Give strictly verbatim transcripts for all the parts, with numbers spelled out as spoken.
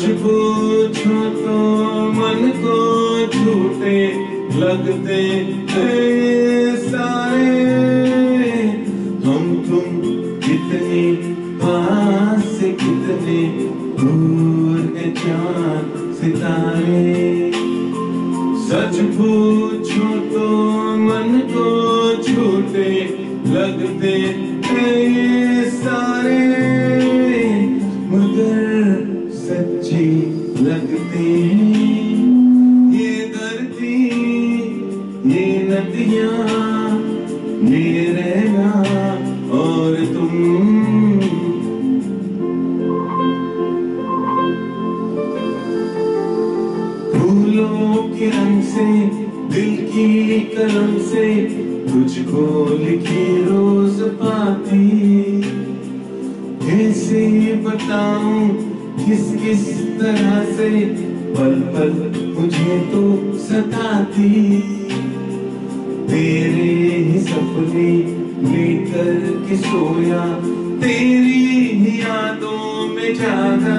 पूछो तो मन को झूठे लगते हैं सारे। हम तुम कितने पास से कितने दूर है चांद सितारे। सच पूछो तो मन को झूठे लगते हैं ये सारे, मगर सच्चे लगते हैं ये धरती, ये नदियाँ, ये रहना और तुम। फूलों के रंग से, दिल की कलम से तुझको लिखी रोज पाती। कैसे बताऊं किस किस तरह से पल पल मुझे तो सताती। तेरे ही सपने लेकर के सोया, तेरी ही यादों में जागा,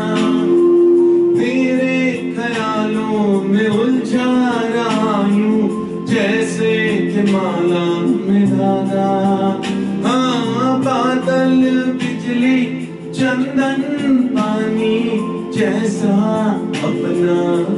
तेरे ख्यालों में उलझा रहा यूं जैसे कि माला में धागा। हाँ, बादल बिजली चंदन पानी जैसा अपना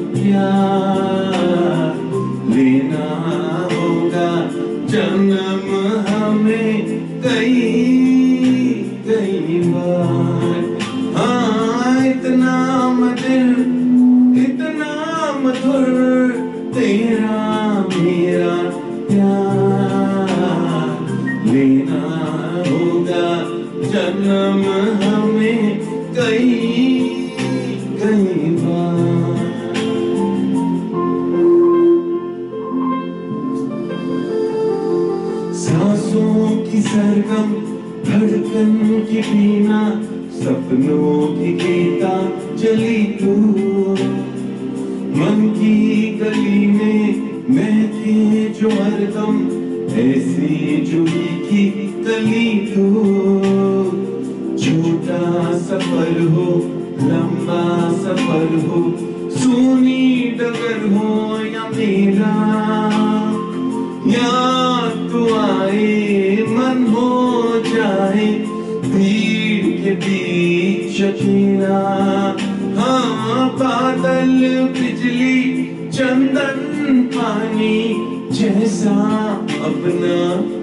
प्यार लेना होगा जन्म हमें कई कई बार। हाँ, इतना मधुर इतना मधुर तेरा मेरा प्यार लेना होगा जन्म हमें कई कई बार। सांसों की सरगम धड़कन की बीना, सपनों की गीता जली तू। मन की गली में महके जो हरदम, ऐसी जुई की कली तू। छोटा सफर हो लंबा सफर हो, सूनी डगर हो या मेरा, या तू आए मन हो जाए भीड़ के बीच अकेला। हाँ, बादल बिजली चंदन पानी जैसा अपना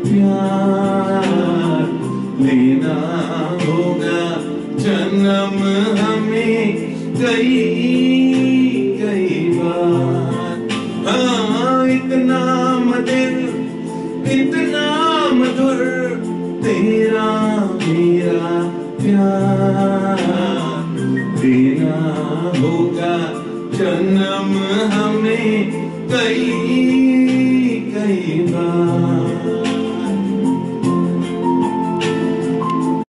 प्यार लेना होगा जन्म हमें कई कई बार। हाँ, इतना मधुर इतना मधुर तेरा मेरा प्यार लेना होगा जन्म हमें कई कई बार।